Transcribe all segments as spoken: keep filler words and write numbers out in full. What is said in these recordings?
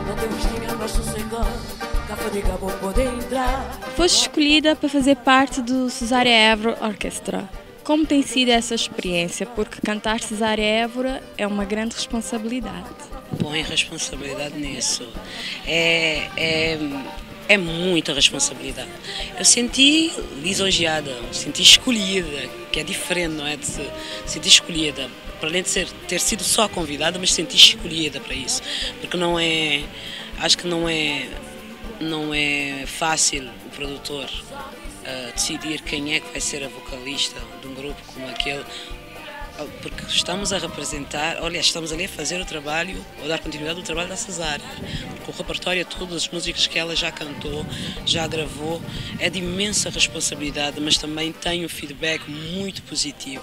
Foste escolhida para fazer parte do Cesária Évora Orquestra. Como tem sido essa experiência? Porque cantar Cesária Évora é uma grande responsabilidade. Põe responsabilidade nisso. É, é, é muita responsabilidade. Eu senti lisonjeada, senti escolhida, que é diferente, não é? De se sentir escolhida. Para além de ser, ter sido só convidada, mas senti escolhida para isso. Porque não é. Acho que não é, não é fácil o produtor uh, decidir quem é que vai ser a vocalista de um grupo como aquele, porque estamos a representar, olha, estamos ali a fazer o trabalho, ou dar continuidade ao trabalho da Cesária, porque o repertório, todas as músicas que ela já cantou, já gravou, é de imensa responsabilidade, mas também tem um feedback muito positivo.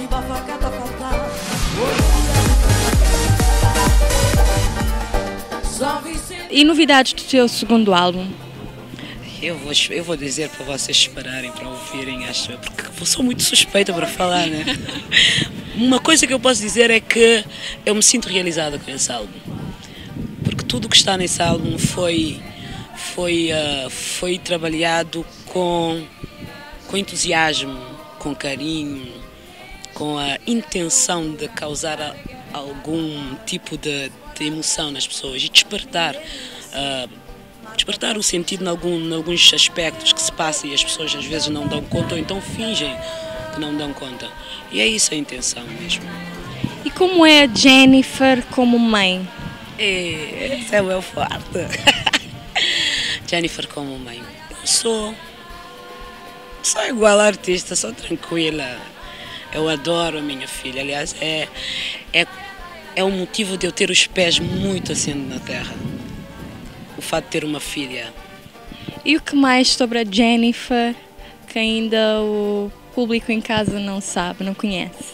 E novidades do teu segundo álbum? Eu vou, eu vou dizer para vocês esperarem, para ouvirem, acho, porque eu sou muito suspeita para falar, né? Uma coisa que eu posso dizer é que eu me sinto realizada com esse álbum, porque tudo o que está nesse álbum foi, foi, uh, foi trabalhado com, com entusiasmo, com carinho, com a intenção de causar algum tipo de, de emoção nas pessoas e despertar, uh, despertar o sentido em, algum, em alguns aspectos que se passam e as pessoas às vezes não dão conta ou então fingem que não dão conta. E é isso a intenção mesmo. E como é a Jennifer como mãe? É, esse é o meu forte. Jennifer como mãe. Eu sou, sou igual a artista, sou tranquila. Eu adoro a minha filha. Aliás, é, é, é um motivo de eu ter os pés muito assentes na terra. O fato de ter uma filha. E o que mais sobre a Jennifer que ainda o público em casa não sabe, não conhece?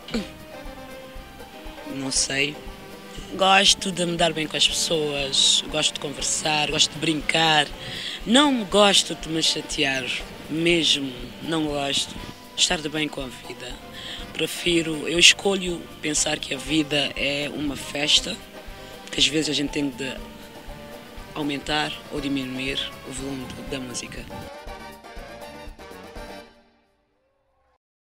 Não sei. Gosto de me dar bem com as pessoas, gosto de conversar, gosto de brincar. Não gosto de me chatear, mesmo não gosto de estar de bem com a vida. Prefiro, eu escolho pensar que a vida é uma festa, que às vezes a gente tem de aumentar ou diminuir o volume da música.